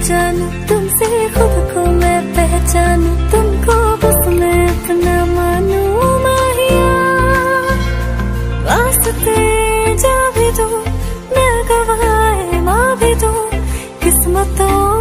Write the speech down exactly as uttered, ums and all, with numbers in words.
जानू तुमसे खुद को मैं पहचानू, तुमको बस मैं अपना मानू। माहिया वास्ते जा भी दो, मैं गवाए माँ भी दो, किस्मतों